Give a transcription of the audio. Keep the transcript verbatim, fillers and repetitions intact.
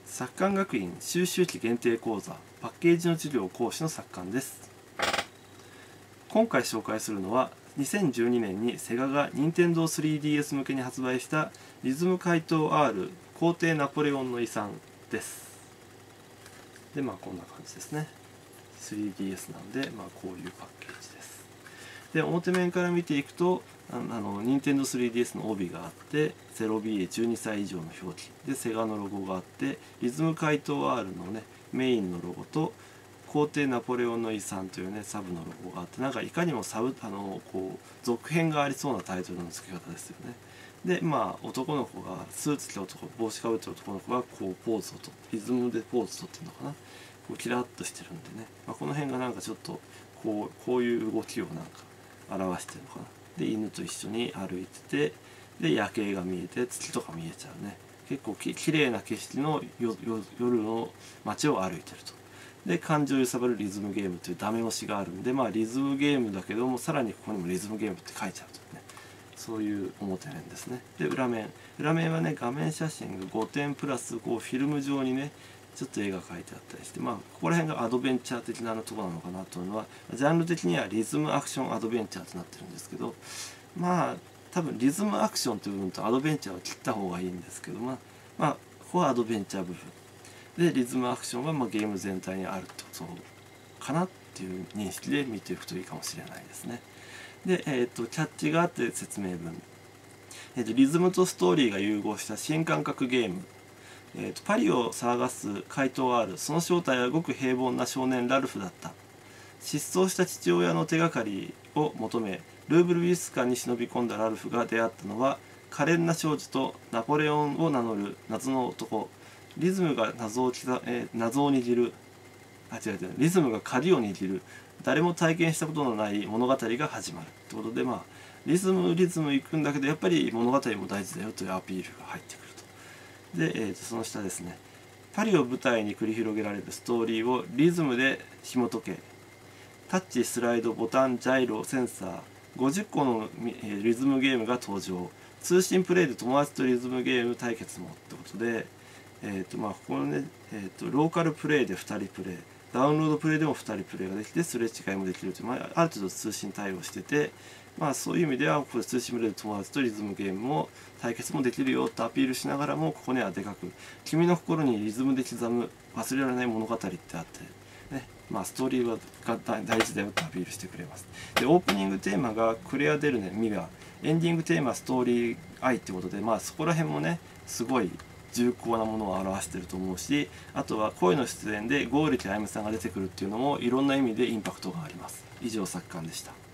作館学院修習期限定講座パッケージの授業講師の作館です。今回紹介するのはにせんじゅうにねんにセガが ニンテンドースリーディーエス 向けに発売したリズム怪盗 R 皇帝ナポレオンの遺産です。でまあこんな感じですね。スリーディーエス なんで、まあ、こういうパッケージです。で表面から見ていくとあの ニンテンドースリーディーエス の帯があって ゼロビーエーじゅうに 歳以上の表記でセガのロゴがあってリズム怪盗 R のねメインのロゴと皇帝ナポレオンの遺産というねサブのロゴがあって、なんかいかにもサブあのこう続編がありそうなタイトルの付け方ですよね。でまあ男の子がスーツ着た男帽子かぶってる男の子がこうポーズをとリズムでポーズとってるのかな、こうキラッとしてるんでね、まあ、この辺がなんかちょっとこうこういう動きをなんか表してるのかな。で犬と一緒に歩いてて、で夜景が見えて月とか見えちゃうね、結構ききれいな景色のよよ夜の街を歩いてると。で感情を揺さぶるリズムゲームというダメ押しがあるんで、まあリズムゲームだけどもさらにここにもリズムゲームって書いちゃうというね、そういう表面ですね。で裏面裏面はね画面写真がごてんプラスこうフィルム上にねちょっと絵が描いてあったりして、まあここら辺がアドベンチャー的なところなのかなというのは、ジャンル的にはリズムアクションアドベンチャーとなってるんですけど、まあ多分リズムアクションという部分とアドベンチャーを切った方がいいんですけど、まあまあここはアドベンチャー部分でリズムアクションはまあゲーム全体にあるってことかなっていう認識で見ていくといいかもしれないですね。で、えー、とキャッチがあって説明文、えー、とリズムとストーリーが融合した新感覚ゲーム、えー、とパリを騒がす怪盗 R、 その正体はごく平凡な少年ラルフだった。失踪した父親の手がかりを求めルーブル美術館に忍び込んだラルフが出会ったのは可憐な少女とナポレオンを名乗る謎の男。リズムが謎をきざ、えー、謎を握るあ違う違うリズムが鍵を握る誰も体験したことのない物語が始まるってことで、まあリズムリズムいくんだけどやっぱり物語も大事だよというアピールが入ってくると。で、えー、とその下ですね、パリを舞台に繰り広げられるストーリーをリズムで紐解け。タッチ、スライド、ボタン、ジャイロ、センサーごじゅっこのリズムゲームが登場。通信プレイで友達とリズムゲーム対決もってことで、えーとまあ、ここのね、えーとローカルプレイでふたりプレイ、ダウンロードプレイでもふたりプレイができてすれ違いもできるという、まあ、ある程度通信対応してて、まあ、そういう意味ではここで通信プレイで友達とリズムゲームも対決もできるよとアピールしながらも、ここにはでかく「君の心にリズムで刻む忘れられない物語」ってあって、ねまあ、ストーリーはが大事だよとアピールしてくれます。でオープニングテーマがクレア・デルネ・ミガ、エンディングテーマストーリー愛ってことで、まあ、そこら辺もねすごい重厚なものを表してると思うし、あとは声の出演で剛力あやめさんが出てくるっていうのもいろんな意味でインパクトがあります。以上、作館でした。